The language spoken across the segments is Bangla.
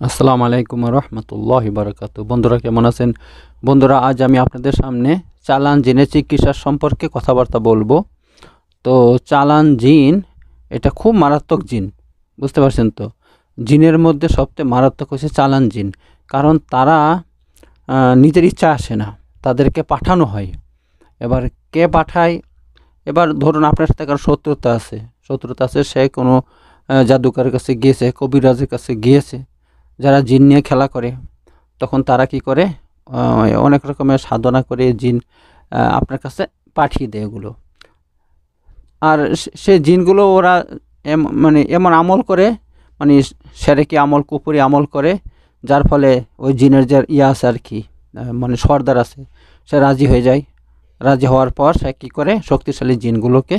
আসসালামু আলাইকুম রহমতুল্লাহি বারাকাতু। বন্ধুরা কেমন আছেন? বন্ধুরা, আজ আমি আপনাদের সামনে চালান জিনের চিকিৎসা সম্পর্কে কথাবার্তা বলবো। তো চালান জিন এটা খুব মারাত্মক জিন, বুঝতে পারছেন তো? জিনের মধ্যে সবচেয়ে মারাত্মক হচ্ছে চালান জিন। কারণ তারা নিজের ইচ্ছা আসে না, তাদেরকে পাঠানো হয়। এবার কে পাঠায়? এবার ধরুন আপনার সাথে কারো শত্রুতা আছে, সে কোনো জাদুকরের কাছে গিয়েছে, কবিরাজের কাছে গিয়েছে। যারা জিন নিয়ে খেলা করে, তখন তারা কি করে, অনেক রকমের সাধনা করে জিন আপনার কাছে পাঠিয়ে দেয় এগুলো। আর সে জিনগুলো ওরা মানে এমন আমল করে, মানে সেরেকি আমল, কুপুরি আমল করে, যার ফলে ওই জিনের যে আছে আর কি, মানে সর্দার আছে, সে রাজি হয়ে যায়। রাজি হওয়ার পর সে কী করে, শক্তিশালী জিনগুলোকে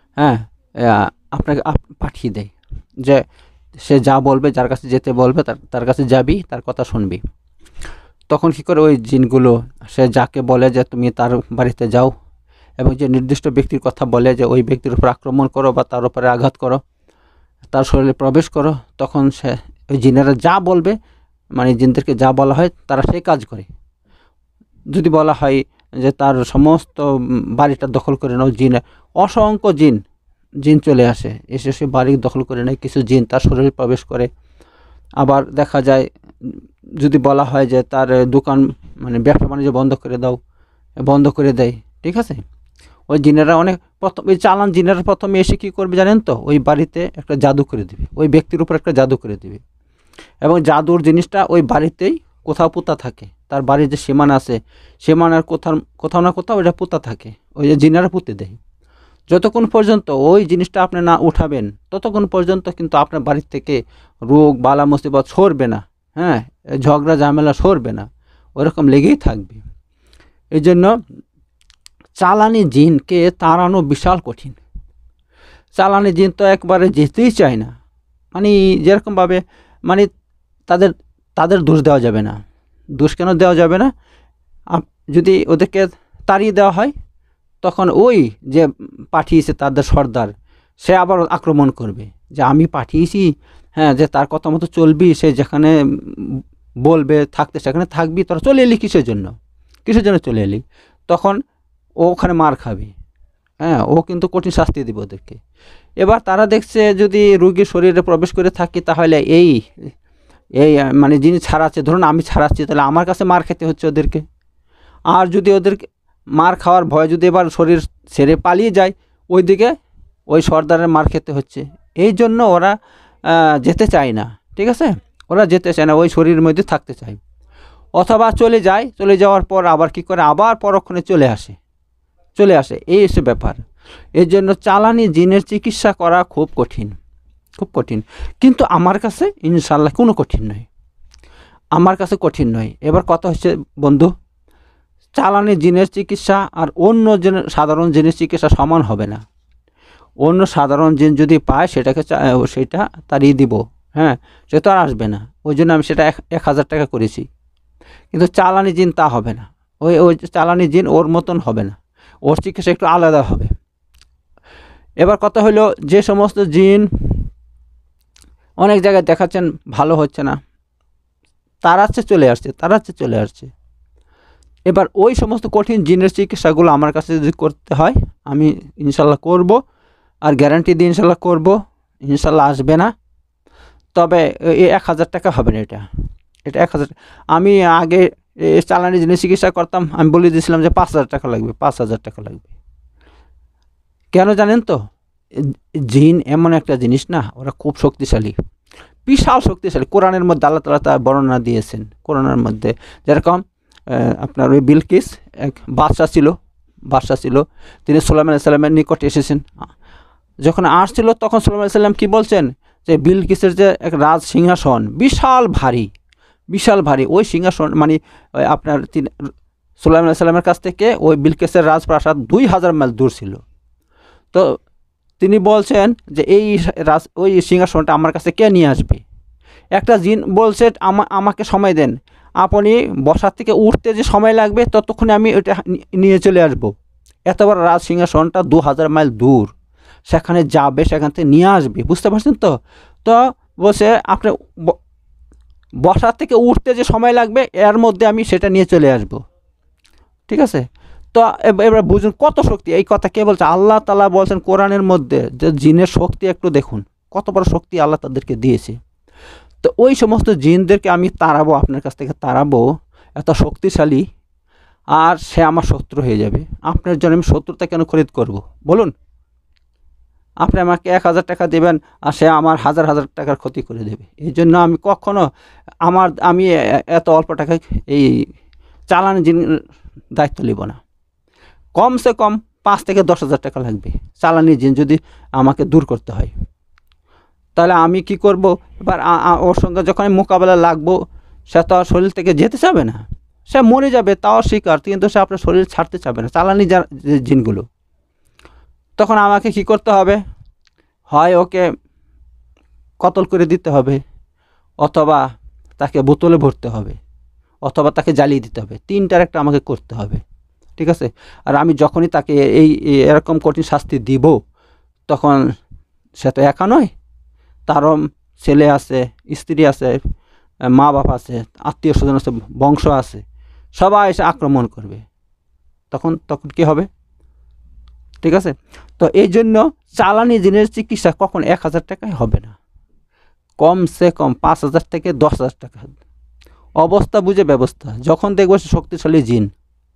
আপনাকে পাঠিয়ে দেয় যে সে যা বলবে, যার কাছে যেতে বলবে তার কাছে যাবি, তার কথা শুনবি। তখন কী করে ওই জিনগুলো, সে যাকে বলে যে তুমি তার বাড়িতে যাও এবং যে নির্দিষ্ট ব্যক্তির কথা বলে যে ওই ব্যক্তির উপর আক্রমণ করো বা তার উপরে আঘাত করো, তার শরীরে প্রবেশ করো, তখন সে ওই জিনেরা যা বলবে, মানে জিনদেরকে যা বলা হয় তারা সেই কাজ করে। যদি বলা হয় যে তার সমস্ত বাড়িটা দখল করে নাও, অসংখ্য জিন চলে আসে, এসে সে বাড়ি দখল করে নেয়। কিছু জিন তার শরীরে প্রবেশ করে। আবার দেখা যায় যদি বলা হয় যে তার দোকান, মানে ব্যবসা বাণিজ্য বন্ধ করে দাও, বন্ধ করে দেয়। ঠিক আছে, ওই জিনেরা ওই চালান জিনেরা প্রথমে এসে কী করবে জানেন তো? ওই বাড়িতে একটা জাদু করে দিবে, ওই ব্যক্তির উপর একটা জাদু করে দিবে, এবং জাদুর জিনিসটা ওই বাড়িতেই কোথাও পুঁতা থাকে। তার বাড়ির যে সীমানা আছে, সীমানার কোথাও না কোথাও ওইটা পুঁতা থাকে, ওই যে জিনেরা পুঁতে দেয়। যতক্ষণ পর্যন্ত ওই জিনিসটা আপনি না উঠাবেন, ততক্ষণ পর্যন্ত কিন্তু আপনার বাড়ির থেকে রোগ বালা মুসিবত সরবে না। হ্যাঁ, ঝগড়া ঝামেলা সরবে না, ওরকম লেগেই থাকবে। এই জন্য চালানি জিনকে তাড়ানো বিশাল কঠিন। চালানি জিন তো একবারে যেতেই চায় না, মানে যেরকমভাবে, মানে তাদের দোষ দেওয়া যাবে না। দোষ কেন দেওয়া যাবে না? যদি ওদেরকে তাড়িয়ে দেওয়া হয়, তখন ওই যে পাঠিয়েছে তাদের সর্দার, সে আবার আক্রমণ করবে যে আমি পাঠিয়েছি, হ্যাঁ, যে তার কথা মতো চলবি, সে যেখানে বলবে থাকতে সেখানে থাকবি, তোরা চলে এলি কিসের জন্য চলে এলি? তখন ও ওখানে মার খাবে। হ্যাঁ, ও কিন্তু কঠিন শাস্তি দেবে ওদেরকে। এবার তারা দেখছে যদি রোগীর শরীরে প্রবেশ করে থাকি, তাহলে এই মানে যিনি ছাড়াচ্ছে, ধরুন আমি ছাড়াচ্ছি, তাহলে আমার কাছে মার খেতে হচ্ছে ওদেরকে। আর যদি ওদেরকে মার খাওয়ার ভয় যদি এবার শরীর ছেড়ে পালিয়ে যায়, ওইদিকে ওই সর্দারের মার খেতে হচ্ছে। এই জন্য ওরা যেতে চায় না। ঠিক আছে, ওরা যেতে চায় না, ওই শরীরের মধ্যে থাকতে চায়, অথবা চলে যায়। চলে যাওয়ার পর আবার কি করে, আবার পরক্ষণে চলে আসে, এই হচ্ছে ব্যাপার। এর জন্য চালানি জিনের চিকিৎসা করা খুব কঠিন। কিন্তু আমার কাছে ইনশাল্লাহ কোনো কঠিন নয়। এবার কথা হচ্ছে বন্ধু, চালানি জিনের চিকিৎসা আর অন্য সাধারণ জিনের চিকিৎসা সমান হবে না। অন্য সাধারণ জিন যদি পায়, সেটা তাড়িয়ে দিব, হ্যাঁ, সে তো আর আসবে না। ওই জন্য আমি সেটা 1000 টাকা করেছি। কিন্তু চালানি জিন তা হবে না। ওই চালানি জিন ওর মতন হবে না, ওর চিকিৎসা একটু আলাদা হবে। এবার কথা হলো, যে সমস্ত জিন অনেক জায়গায় দেখাচ্ছেন ভালো হচ্ছে না, তারা চলে আসছে। এবার ওই সমস্ত কঠিন জিনের চিকিৎসাগুলো আমার কাছে যদি করতে হয়, আমি ইনশাল্লাহ করব, আর গ্যারান্টি দিয়ে ইনশাল্লাহ করব। ইনশাল্লাহ আসবে না, তবে 1000 টাকা হবে না। এটা 1000। আমি আগে চালানি জিনের চিকিৎসা করতাম, আমি বলে দিয়েছিলাম যে 5000 টাকা লাগবে, 5000 টাকা লাগবে। কেন জানেন তো? জিন এমন একটা জিনিস না, ওরা খুব শক্তিশালী, বিশাল শক্তিশালী। কোরআনের মধ্যে আল্লাহ তাআলা তার বর্ণনা দিয়েছেন। কোরআনের মধ্যে যেরকম আপনার ওই বিলকিস এক বাদশা ছিল, তিনি সুলাইমান আলাইহিস সালামের নিকট এসেছেন। যখন আসছিল, তখন সুলাইমান আলাইহিস সালাম কী বলছেন, যে বিলকিসের যে এক রাজ সিংহাসন বিশাল ভারী, ওই সিংহাসন, মানে আপনার সুলাইমান আলাইহিস সালামের কাছ থেকে ওই বিলকিসের রাজপ্রাসাদ 2000 মাইল দূর ছিল। তো তিনি বলছেন যে ওই সিংহাসনটা আমার কাছে কে নিয়ে আসবে? একটা জিন বলছে আমাকে সময় দেন, আপনি বসার থেকে উঠতে যে সময় লাগবে ততক্ষণে আমি ওটা নিয়ে চলে আসব। এত বড় রাজ সিংহাসনটা 2000 মাইল দূর, সেখানে যাবে, সেখান থেকে নিয়ে আসবে, বুঝতে পারছেন তো? তো বলছে আপনি বসা থেকে উঠতে যে সময় লাগবে এর মধ্যে আমি সেটা নিয়ে চলে আসব। ঠিক আছে? তো এবার বুঝুন কত শক্তি। এই কথা কে বলছে? আল্লাহ তাআলা বলছেন কোরআনের মধ্যে যে জিনের শক্তি একটু দেখুন, কত বড় শক্তি আল্লাহ তাদেরকে দিয়েছে। তো ওই সমস্ত জিনদেরকে আমি তাড়াবো, আপনার কাছ থেকে তাড়াবো, এত শক্তিশালী, আর সে আমার শত্রু হয়ে যাবে। আপনার জন্য আমি শত্রুতা কেন খরিদ করব বলুন? আপনি আমাকে 1000 টাকা দেবেন আর সে আমার হাজার হাজার টাকার ক্ষতি করে দেবে। এই জন্য আমি কখনো আমি এত অল্প টাকায় এই চালান জিন দায়িত্ব নেব না। কমসে কম 5 থেকে 10,000 টাকা লাগবে চালানি জিন যদি আমাকে দূর করতে হয়। তাহলে আমি কি করব? এবার ওর সঙ্গে যখন আমি মোকাবেলা লাগবো, সে তো আর শরীর থেকে যেতে চাবে না, সে মরে যাবে তাও স্বীকার, কিন্তু সে আপনার শরীর ছাড়তে চাবে না, চালানি জিনগুলো। তখন আমাকে কি করতে হবে? হয় ওকে কতল করে দিতে হবে, অথবা তাকে বোতলে ভরতে হবে, অথবা তাকে জ্বালিয়ে দিতে হবে। তিনটার একটা আমাকে করতে হবে। ঠিক আছে? আর আমি যখনই তাকে এরকম কঠিন শাস্তি দিব, তখন সে তো একা নয়, তারও ছেলে আছে, স্ত্রী আছে, মা বাপ আছে, আত্মীয় স্বজন আছে, বংশ আছে, সবাই এসে আক্রমণ করবে। তখন কি হবে? ঠিক আছে? তো এই জন্য চালানি জিনের চিকিৎসা কখন 1000 টাকায় হবে না, কমসে কম 5000 থেকে 10,000 টাকা। অবস্থা বুঝে ব্যবস্থা। যখন দেখবো শক্তিশালী জিন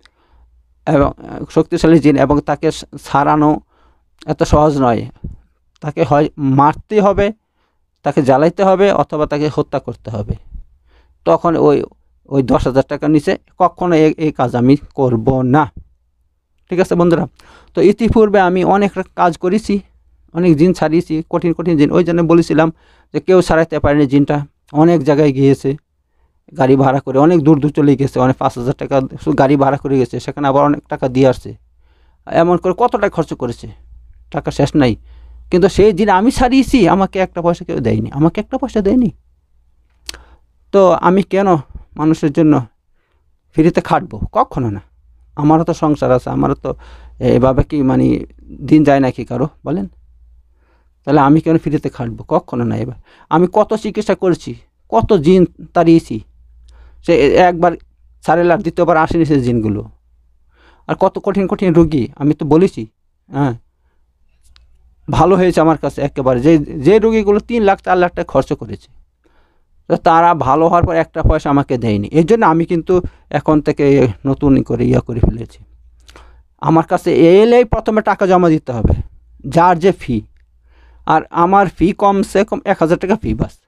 এবং তাকে সারানো এত সহজ নয়, তাকে হয় মারতে হবে, তাকে জ্বালাইতে হবে, অথবা তাকে হত্যা করতে হবে, তখন ওই 10,000 টাকার নিচে কখনো এই কাজ আমি করব না। ঠিক আছে বন্ধুরা? তো ইতিপূর্বে আমি অনেক কাজ করেছি, অনেক জিন ছাড়িয়েছি, কঠিন কঠিন জিন। ওই জন্য বলেছিলাম যে কেউ ছাড়াইতে পারেনি জিনটা, অনেক জায়গায় গিয়েছে গাড়ি ভাড়া করে, অনেক দূর চলে গেছে, অনেক 5,000 টাকা শুধু গাড়ি ভাড়া করে গেছে, সেখানে আবার অনেক টাকা দিয়ে আসছে, এমন করে কত টাকা খরচ করেছে, টাকা শেষ নাই। কিন্তু সেই জিন আমি ছাড়িয়েছি, আমাকে একটা পয়সা কেউ দেয়নি, আমাকে একটা পয়সা দেয়নি। তো আমি কেন মানুষের জন্য ফ্রিতে খাটবো? কখনো না। আমারও তো সংসার আছে, আমারও তো এভাবে কি মানে দিন যায় নাকি কারো, বলেন? তাহলে আমি কেন ফ্রিতে খাটবো? কখনো না। এবার আমি কত চিকিৎসা করেছি, কত জিন তাড়িয়েছি, সে একবার ছাড়লে আর দ্বিতীয়বার আসেনি সে জিনগুলো। আর কত কঠিন কঠিন রোগী আমি তো বলেছি, হ্যাঁ, ভালো হয়েছে আমার কাছে একেবারে। যে রোগীগুলো 3 লাখ 4 লাখ টাকা খরচ করেছে, তো তারা ভালো হওয়ার পর একটা পয়সা আমাকে দেয়নি। এই জন্য আমি কিন্তু এখন থেকে নতুন করে করে ফেলেছি। আমার কাছে এলেই প্রথমে টাকা জমা দিতে হবে, যার যে ফি। আর আমার ফি কমসে কম 1000 টাকা ফি, বাস।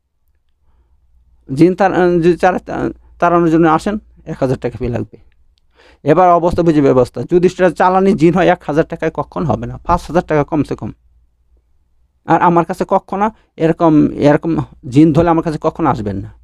জিন তাড়ানোর জন্য আসেন, 1000 টাকা ফি লাগবে। এবার অবস্থা বুঝে ব্যবস্থা। যদি সেটা চালানি জিন হয় 1000 টাকায় কখন হবে না, 5,000 টাকা কমসে কম। আর আমার কাছে কখনো এরকম জিন ধরলে আমার কাছে কখনো আসবেন না।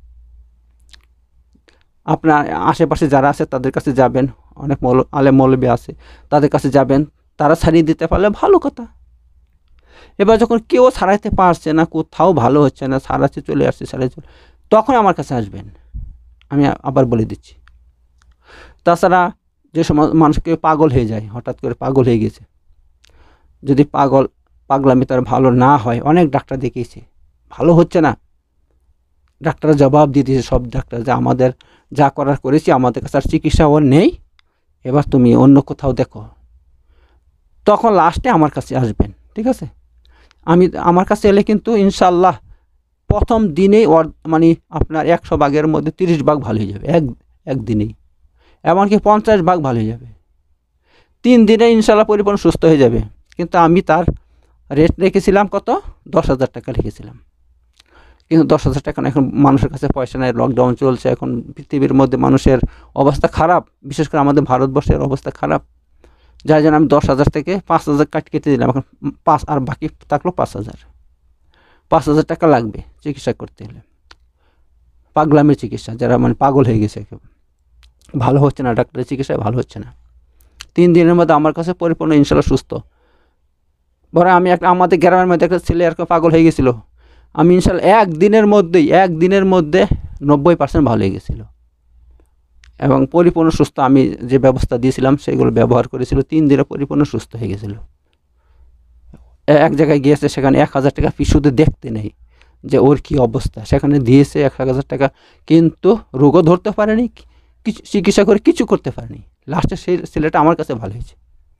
আপনার আশেপাশে যারা আছে তাদের কাছে যাবেন, অনেক আলেম মৌলবী আছে, তাদের কাছে যাবেন, তারা ছাড়িয়ে দিতে পারলে ভালো কথা। এবার যখন কেউ ছাড়াইতে পারছে না, কোথাও ভালো হচ্ছে না, ছাড়াচ্ছে চলে আসছে, তখন আমার কাছে আসবেন। আমি আবার বলে দিচ্ছি। তাছাড়া যে সময় মানুষকে পাগল হয়ে যায়, হঠাৎ করে পাগল হয়ে গেছে, যদি পাগলামি তার ভালো না হয়, অনেক ডাক্তার দেখিয়েছে, ভালো হচ্ছে না, ডাক্তাররা জবাব দিয়ে দিয়েছে, সব ডাক্তার, যে আমাদের যা করার করেছি, আমাদের কাছে আর চিকিৎসা ওর নেই, এবার তুমি অন্য কোথাও দেখো। তখন লাস্টে আমার কাছে আসবেন। ঠিক আছে? আমার কাছে এলে কিন্তু ইনশাল্লাহ প্রথম দিনেই মানে আপনার 100 ভাগের মধ্যে 30 ভাগ ভালো হয়ে যাবে, একদিনেই। এমনকি 50 ভাগ ভালো হয়ে যাবে। 3 দিনে ইনশাল্লাহ পরিপূর্ণ সুস্থ হয়ে যাবে। কিন্তু আমি তার রেট রেখেছিলাম কত? 10,000 টাকা রেখেছিলাম। কিন্তু 10,000 টাকা না, এখন মানুষের কাছে পয়সা নেই, লকডাউন চলছে, এখন পৃথিবীর মধ্যে মানুষের অবস্থা খারাপ, বিশেষ করে আমাদের ভারতবর্ষের অবস্থা খারাপ, যার জন্য আমি 10,000 থেকে 5,000 কেটে দিলাম। এখন 5 আর বাকি থাকলো 5,000 টাকা লাগবে চিকিৎসা করতে হলে। পাগলামের চিকিৎসা, যারা মানে পাগল হয়ে গেছে, ভালো হচ্ছে না, ডাক্তারের চিকিৎসায় ভালো হচ্ছে না, 3 দিনের মধ্যে আমার কাছে পরিপূর্ণ ইনশাল্লাহ সুস্থ। বরং আমি আমাদের গ্রামের মধ্যে একটা ছেলে এরকম পাগল হয়ে গেছিলো, আমি ইনশাল্লাহ একদিনের মধ্যে 90% ভালো হয়ে গেছিলো এবং পরিপূর্ণ সুস্থ। আমি যে ব্যবস্থা দিয়েছিলাম সেগুলো ব্যবহার করেছিল, 3 দিনে পরিপূর্ণ সুস্থ হয়ে গেছিলো। এক জায়গায় গিয়েছে, সেখানে 1000 টাকা ফি শুধু দেখতে নেই, যে ওর কী অবস্থা, সেখানে দিয়েছে 1,000 টাকা, কিন্তু রোগও ধরতে পারেনি, কিছু চিকিৎসা করে কিছু করতে পারেনি। লাস্টে সেই ছেলেটা আমার কাছে ভালো হয়েছে।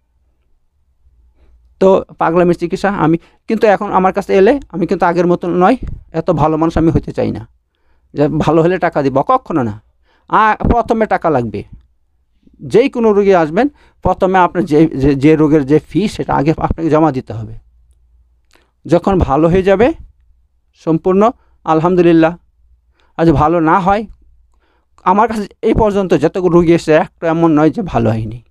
তো পাগলামির চিকিৎসা আমি কিন্তু এখন আমার কাছে এলে আমি কিন্তু আগের মতো নয়, এত ভালো মানুষ আমি হতে চাই না যে ভালো হলে টাকা দিব, কখনো না। প্রথমে টাকা লাগবে। যেই কোনো রোগী আসবেন, প্রথমে আপনার যে রোগের যে ফি সেটা আগে আপনাকে জমা দিতে হবে। যখন ভালো হয়ে যাবে সম্পূর্ণ আলহামদুলিল্লাহ। আর যদি ভালো না হয়, আমার কাছে এই পর্যন্ত যতগুলো রোগী এসেছে একটা এমন নয় যে ভালো হয়নি,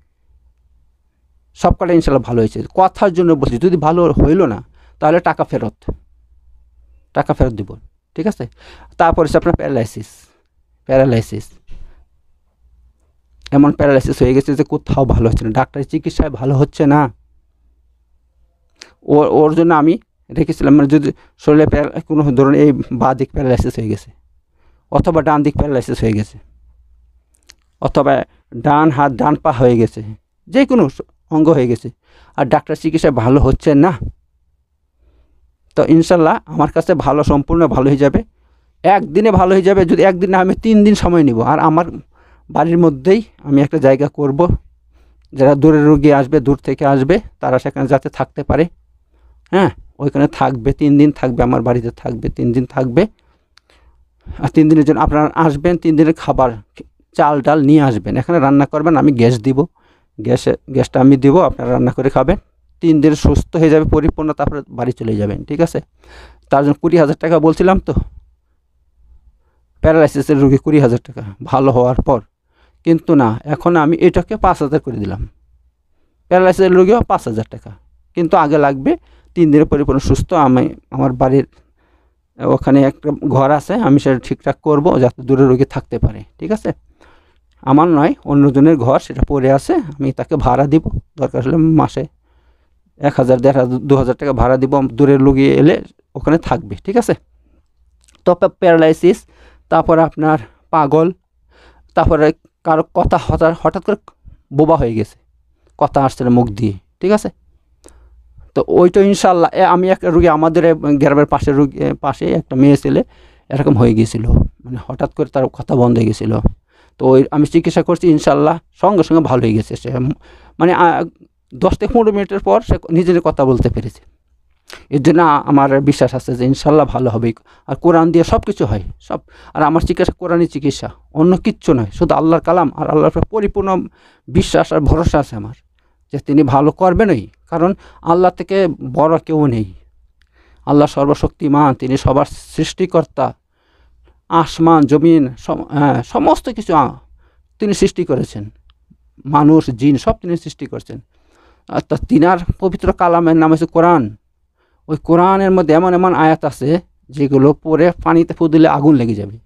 সব কটা ইনশাল্লাহ ভালো হয়েছে। কথার জন্য বলছি, যদি ভালো হইল না তাহলে টাকা ফেরত দিব, ঠিক আছে। তারপর হচ্ছে আপনার প্যারালাইসিস এমন প্যারালাইসিস হয়ে গেছে যে কোথাও ভালো হচ্ছে না, ডাক্তারের চিকিৎসায় ভালো হচ্ছে না। ওর জন্য আমি রেখেছিলাম, মানে যদি শরীরে কোনো ধরনের এই বাঁ দিক প্যারালাইসিস হয়ে গেছে, অথবা ডান দিক প্যারালাইসিস হয়ে গেছে, অথবা ডান হাত ডান পা হয়ে গেছে, যে কোনো অঙ্গ হয়ে গেছে, আর ডাক্তার চিকিৎসায় ভালো হচ্ছে না, তো ইনশাল্লাহ আমার কাছে ভালো, সম্পূর্ণ ভালো হয়ে যাবে। একদিনে ভালো হয়ে যাবে। যদি একদিন না, আমি 3 দিন সময় নিব। আর আমার বাড়ির মধ্যেই আমি একটা জায়গা করব, যারা দূরের রোগী আসবে, দূর থেকে আসবে, তারা সেখানে যাতে থাকতে পারে। হ্যাঁ, ওইখানে থাকবে, 3 দিন থাকবে, আমার বাড়িতে থাকবে, 3 দিন থাকবে। আর 3 দিনের জন্য আপনারা আসবেন, 3 দিনের খাবার, চাল ডাল নিয়ে আসবেন, এখানে রান্না করবেন, আমি গ্যাস দিব, গ্যাসটা আমি দিব, আপনারা রান্না করে খাবেন। 3 দিন সুস্থ হয়ে যাবে পরিপূর্ণ, তারপরে বাড়ি চলে যাবেন, ঠিক আছে। তার জন্য 20,000 টাকা বলছিলাম তো, প্যারালাইসিসের রোগী 20,000 টাকা ভালো হওয়ার পর। কিন্তু না, এখন আমি এটাকে 5,000 করে দিলাম। প্যারালাইসিসের রোগীও 5,000 টাকা, কিন্তু আগে লাগবে 3 দিনে পরিপূর্ণ সুস্থ। আমি আমার বাড়ির ওখানে একটা ঘর আছে, আমি সেটা ঠিকঠাক করব যাতে দূরের রোগী থাকতে পারে, ঠিক আছে। আমার নয়, অন্যজনের ঘর, সেটা পড়ে আছে, আমি তাকে ভাড়া দিব, দরকার হলে মাসে 1,000, 1,500, 2,000 টাকা ভাড়া দিব, দূরের রোগী এলে ওখানে থাকবে, ঠিক আছে। তো প্যারালাইসিস, তারপরে আপনার পাগল, তারপরে কারো কথা হঠাৎ করে বোবা হয়ে গেছে, কথা আসছে না মুখ দিয়ে, ঠিক আছে। তো ওইটা ইনশাল্লাহ, আমি একটা রুগী, আমাদের গ্রামের পাশে একটা মেয়ে ছেলে এরকম হয়ে গিয়েছিল, মানে হঠাৎ করে তার কথা বন্ধ হয়ে গেছিল। তো ওই আমি চিকিৎসা করছি, ইনশাল্লাহ সঙ্গে সঙ্গে ভালো হয়ে গেছে সে, মানে 10 থেকে 15 মিনিটের পর সে নিজের কথা বলতে পেরেছে। এর জন্য আমার বিশ্বাস আছে যে ইনশাল্লাহ ভালো হবে। আর কোরআন দিয়ে সব কিছু হয়, সব। আর আমার চিকিৎসা কোরআনই চিকিৎসা, অন্য কিচ্ছু নয়, শুধু আল্লাহর কালাম আর আল্লাহর পরিপূর্ণ বিশ্বাস আর ভরসা আছে আমার যে তিনি ভালো করবেনই। কারণ আল্লাহ থেকে বড় কেউ নেই। আল্লাহ সর্বশক্তিমান, তিনি সবার সৃষ্টিকর্তা। আসমান জমিন সমস্ত কিছু তিনি সৃষ্টি করেছেন, মানুষ জিন সব তিনি সৃষ্টি করেছেন। আর তিনার পবিত্র কালামের নাম হচ্ছে কোরআন। ওই কোরআনের মধ্যে এমন এমন আয়াত আছে যেগুলো পরে পানিতে ফু দিলে আগুন লেগে যাবে।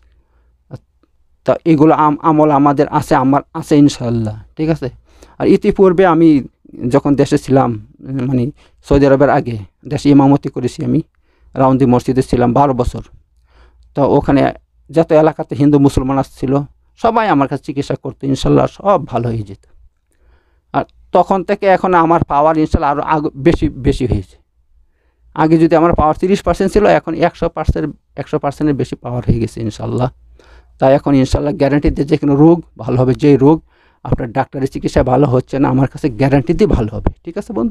তা এগুলো আমল আমাদের আছে, আমার আছে ইনশাল্লাহ, ঠিক আছে। আর ইতিপূর্বে আমি যখন দেশে ছিলাম, মানে সৌদি আরবের আগে দেশে ইমামতি করেছি, আমি রাউন্দি মসজিদে ছিলাম 12 বছর। তো ওখানে যত এলাকাতে হিন্দু মুসলমান আসছিল সবাই আমার কাছে চিকিৎসা করতো, ইনশাল্লাহ সব ভালো হয়ে যেত। আর তখন থেকে এখন আমার পাওয়ার ইনশাল্লাহ আরও বেশি হয়েছে। আগে যদি আমার পাওয়ার 30% ছিল, এখন 100%-এর বেশি পাওয়ার হয়ে গেছে ইনশাল্লাহ। তাই এখন ইনশাল্লাহ গ্যারান্টি দিয়ে যে কোনো রোগ ভালো হবে। যেই রোগ আপনার ডাক্তারের চিকিৎসায় ভালো হচ্ছে না, আমার কাছে গ্যারান্টি দিয়ে ভালো হবে, ঠিক আছে বন্ধু।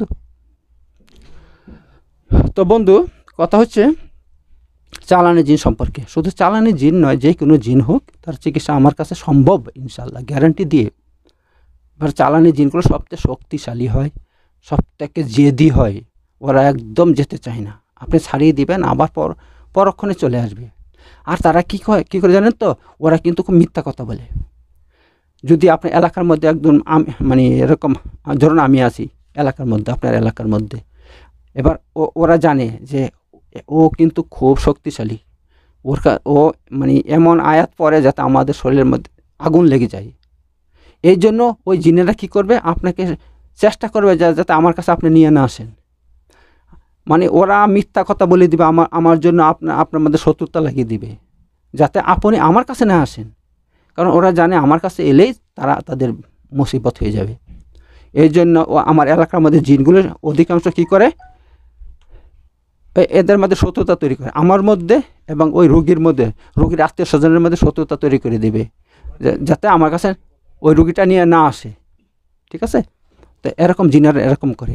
তো বন্ধু, কথা হচ্ছে চালানি জিন সম্পর্কে। শুধু চালানি জিন নয়, যে কোনো জিন হোক তার চিকিৎসা আমার কাছে সম্ভব ইনশাল্লাহ, গ্যারান্টি দিয়ে। এবার চালানি জিনগুলো সবথেকে শক্তিশালী হয়, সবথেকে জেদি হয়, ওরা একদম যেতে চায় না। আপনি ছাড়িয়ে দিবেন, আবার পরক্ষণে চলে আসবে। আর তারা কী করে জানেন তো, ওরা কিন্তু খুব মিথ্যা কথা বলে। যদি আপনার এলাকার মধ্যে একদম মানে এরকম, ধরুন আমি আছি এলাকার মধ্যে, আপনার এলাকার মধ্যে, এবার ওরা জানে যে ও কিন্তু খুব শক্তিশালী, ও মানে এমন আয়াত পড়ে যাতে আমাদের শরীরের মধ্যে আগুন লেগে যায়। এই জন্য ওই জিনেরা কী করবে, আপনাকে চেষ্টা করবে যাতে আমার কাছে আপনি নিয়ে না আসেন। মানে ওরা মিথ্যা কথা বলে দিবে, আমার জন্য আপনার মধ্যে শত্রুতা লাগিয়ে দিবে, যাতে আপনি আমার কাছে না আসেন। কারণ ওরা জানে আমার কাছে এলেই তাদের মুসিবত হয়ে যাবে। এই জন্য আমার এলাকার মধ্যে জিনগুলো অধিকাংশ কী করে, এদের মধ্যে শত্রুতা তৈরি করে, আমার মধ্যে এবং ওই রোগীর মধ্যে, রোগীর আত্মীয় স্বজনের মধ্যে শত্রুতা তৈরি করে দেবে, যাতে আমার কাছে ওই রোগীটা নিয়ে না আসে। ঠিক আছে, তো এরকম জিনেরা এরকম করে।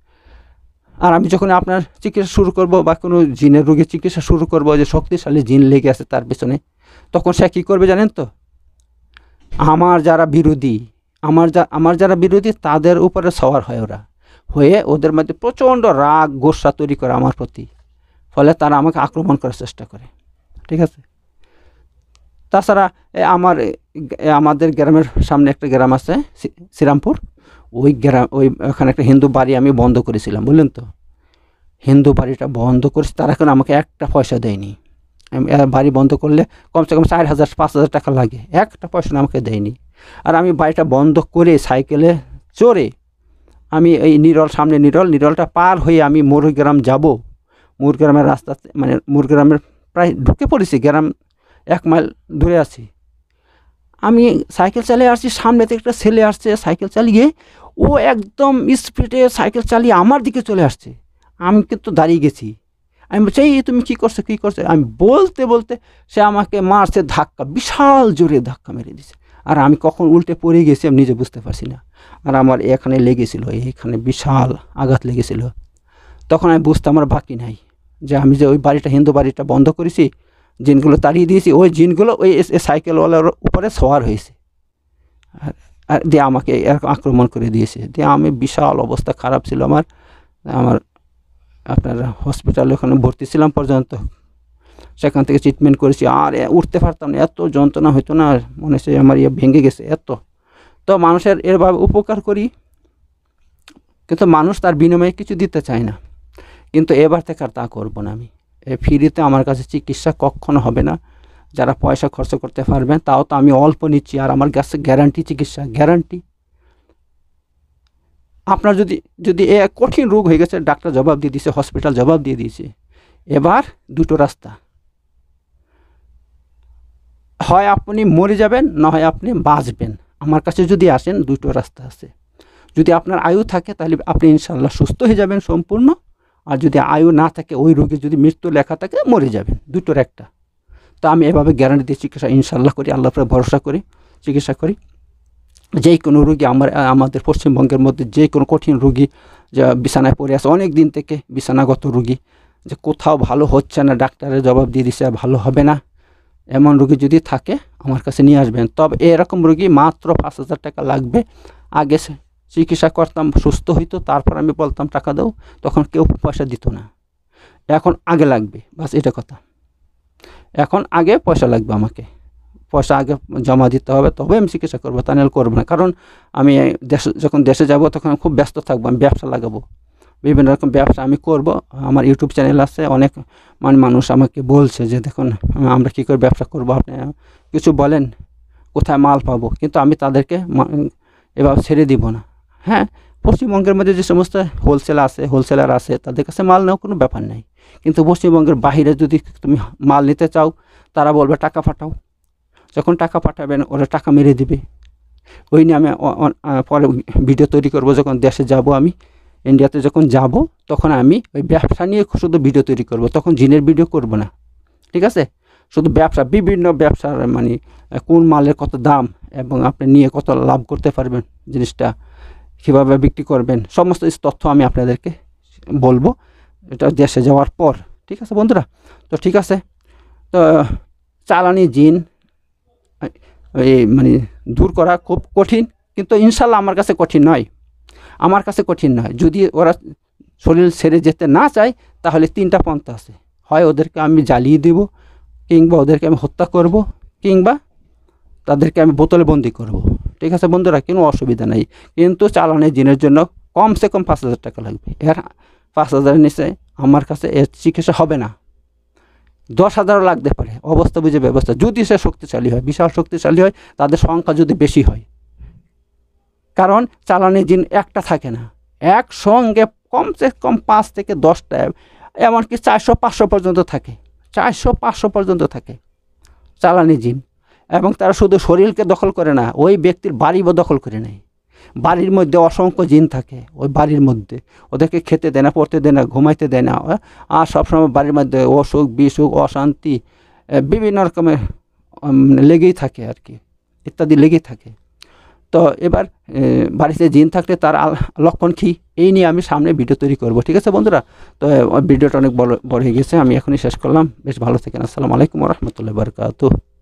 আর আমি যখন আপনার চিকিৎসা শুরু করব বা কোনো জিনের রোগীর চিকিৎসা শুরু করব, যে শক্তিশালী জিন লেগে আছে তার পেছনে, তখন সে কী করবে জানেন তো? আমার যারা বিরোধী, আমার যারা বিরোধী তাদের উপরে সওয়ার হয় ওরা, হয়ে ওদের মধ্যে প্রচণ্ড রাগ গোসা তৈরি করে আমার প্রতি, ফলে তারা আমাকে আক্রমণ করার চেষ্টা করে। ঠিক আছে, তাছাড়া আমাদের গ্রামের সামনে একটা গ্রাম আছে শ্রীরামপুর, ওখানে একটা হিন্দু বাড়ি আমি বন্ধ করেছিলাম, বুঝলেন তো? হিন্দু বাড়িটা বন্ধ করেছি, তারা এখন আমাকে একটা পয়সা দেয়নি। বাড়ি বন্ধ করলে কমসে কম 4,000-5,000 টাকা লাগে, একটা পয়সা আমাকে দেয়নি। আর আমি বাড়িটা বন্ধ করে সাইকেলে চড়ে আমি এই সামনে নিরলটা পার হয়ে আমি মুরগ্রাম যাব। মুরগ্রামের রাস্তাতে, মানে মুরগ্রামের প্রায় ঢুকে পড়েছি, গ্রাম 1 মাইল দূরে আছি। আমি সাইকেল চালিয়ে আসছি, সামনে থেকে একটা ছেলে আসছে সাইকেল চালিয়ে, ও একদম স্পিডে সাইকেল চালিয়ে আমার দিকে চলে আসছে। আমি কিন্তু দাঁড়িয়ে গেছি, আমি বলছি এই তুমি কী করছো কী করছো, আমি বলতে বলতে সে আমাকে মারছে ধাক্কা, বিশাল জোরে ধাক্কা মেরে দিছে। আর আমি কখন উল্টে পড়ে গেছি আমি নিজে বুঝতে পারছি না। আর আমার এখানে লেগেছিল, এইখানে বিশাল আঘাত লেগেছিল। তখন আমি বুঝতে আমার বাকি নাই যে আমি যে ওই বাড়িটা, হিন্দু বাড়িটা বন্ধ করেছি, জিনগুলো তাড়িয়ে দিয়েছি, ওই জিনগুলো ওই সাইকেলওয়ালার উপরে সওয়ার হয়েছে, আর দিয়ে আমাকে আক্রমণ করে দিয়েছে। দিয়ে আমি বিশাল অবস্থা খারাপ ছিল আমার আপনার হসপিটালে ওখানে ভর্তি ছিলাম পর্যন্ত, সেখান থেকে ট্রিটমেন্ট করেছি। আর উঠতে পারতাম না, এত যন্ত্রণা হতো না, মনে হচ্ছে আমার ভেঙে গেছে এত। তো মানুষের এরভাবে উপকার করি, কিন্তু মানুষ তার বিনিময়ে কিছু দিতে চায় না। কিন্তু এবার থেকে আর তা করবো না। আমি ফ্রিতে আমার কাছে চিকিৎসা কখনো হবে না। যারা পয়সা খরচ করতে পারবেন, তাও তো আমি অল্প নিচ্ছি, আর আমার কাছে গ্যারান্টি চিকিৎসা, গ্যারান্টি। আপনার যদি কঠিন রোগ হয়ে গেছে, ডাক্তার জবাব দিয়ে দিয়েছে, হসপিটাল জবাব দিয়ে দিয়েছে, এবার দুটো রাস্তা, হয় আপনি মরে যাবেন, না হয় আপনি বাঁচবেন। আমার কাছে যদি আসেন, দুটো রাস্তা আছে। যদি আপনার আয়ু থাকে তাহলে আপনি ইনশাল্লাহ সুস্থ হয়ে যাবেন সম্পূর্ণ, আর যদি আয়ু না থাকে, ওই রোগীর যদি মৃত্যু লেখা থাকে, মরে যাবেন, দুটোর একটা। তো আমি এভাবে গ্যারান্টি দিয়ে চিকিৎসা ইনশাল্লাহ করি, আল্লাহর উপরে ভরসা করি, চিকিৎসা করি। যে কোনো রোগী, আমাদের পশ্চিমবঙ্গের মধ্যে যে কোনো কঠিন রোগী যা বিছানায় পড়ে আছে অনেক দিন থেকে, বিছানাগত রোগী, যে কোথাও ভালো হচ্ছে না, ডাক্তারের জবাব দিয়ে দিছে ভালো হবে না, এমন রোগী যদি থাকে আমার কাছে নিয়ে আসবেন। তবে এরকম রোগী মাত্র 5,000 টাকা লাগবে। আগে চিকিৎসা করতাম, সুস্থ হইতো, তারপর আমি বলতাম টাকা দাও, তখন কেউ পয়সা দিত না। এখন আগে লাগবে, বাস এটা কথা। এখন আগে পয়সা লাগবে, আমাকে পয়সা আগে জমা দিতে হবে, তবে আমি চিকিৎসা করবো, তা নাহলে করবো না। কারণ আমি যখন দেশে যাব তখন খুব ব্যস্ত থাকবো, আমি ব্যবসা লাগাবো, বিভিন্ন রকম ব্যবসা আমি করব। আমার ইউটিউব চ্যানেল আছে, অনেক মানুষ আমাকে বলছে যে দেখুন আমরা কী করে ব্যবসা করবো, আপনি কিছু বলেন, কোথায় মাল পাবো। কিন্তু আমি তাদেরকে এভাবে ছেড়ে দিব না। হ্যাঁ, পশ্চিমবঙ্গের মধ্যে যে সমস্ত হোলসেলার আছে, তাদের কাছে মাল নেওয়া কোনো ব্যাপার নাই। কিন্তু পশ্চিমবঙ্গের বাইরে যদি তুমি মাল নিতে চাও, তারা বলবে টাকা পাঠাও। যখন টাকা পাঠাবেন, ওরা টাকা মেরে দিবে। ওই নিয়ে আমি পরে ভিডিও তৈরি করব। যখন দেশে যাব, আমি ইন্ডিয়াতে যখন যাব, তখন আমি ওই ব্যবসা নিয়ে শুধু ভিডিও তৈরি করব, তখন জিনের ভিডিও করব না। ঠিক আছে, শুধু ব্যবসা, বিভিন্ন ব্যবসার, মানে কোন মালের কত দাম এবং আপনি নিয়ে কত লাভ করতে পারবেন, জিনিসটা কীভাবে বিক্রি করবেন, সমস্ত তথ্য আমি আপনাদেরকে বলবো এটা দেশে যাওয়ার পর। ঠিক আছে বন্ধুরা? তো ঠিক আছে, তো চালানি জিন মানে দূর করা খুব কঠিন, কিন্তু ইনশাল্লাহ আমার কাছে কঠিন নয়। আমার কাছে কঠিন নয়। যদি ওরা শরীর ছেড়ে যেতে না চায়, তাহলে 3টা পন্থা আছে। হয় ওদেরকে আমি জ্বালিয়ে দেব, কিংবা ওদেরকে আমি হত্যা করব, কিংবা তাদেরকে আমি বোতলে বন্দি করব। ঠিক আছে বন্ধুরা, কোনো অসুবিধা নেই। কিন্তু চালানের জিনের জন্য কমসে কম 5,000 টাকা লাগবে। এর 5,000-এর নিচে আমার কাছে এর চিকিৎসা হবে না। 10,000-ও লাগতে পারে, অবস্থা বুঝে ব্যবস্থা। যদি সে শক্তিশালী হয়, বিশাল শক্তিশালী হয়, তাদের সংখ্যা যদি বেশি হয়। কারণ চালানি জিন একটা থাকে না, একসঙ্গে কমসে কম 5 থেকে 10টা, এমনকি 400-500 পর্যন্ত থাকে। 400-500 পর্যন্ত থাকে চালানি জিন। এবং তারা শুধু শরীরকে দখল করে না, ওই ব্যক্তির বাড়িও দখল করে নেয়। বাড়ির মধ্যে অসংখ্য জিন থাকে, ওই বাড়ির মধ্যে ওদেরকে খেতে দেয় না, পড়তে দেয় না, ঘুমাইতে দেয় না, আর সবসময় বাড়ির মধ্যে অসুখ বিসুখ অশান্তি বিভিন্ন রকমের লেগেই থাকে আর কি, ইত্যাদি লেগেই থাকে। তো এবার বাড়িতে জিন থাকলে তার লক্ষণ কী, এই নিয়ে আমি সামনে ভিডিও তৈরি করব। ঠিক আছে বন্ধুরা, তো ভিডিওটা অনেক বড় হয়ে গেছে, আমি এখনই শেষ করলাম। বেশ ভালো থাকেন। আসসালামু আলাইকুম ওয়া রাহমাতুল্লাহি ওয়া বারাকাতুহু।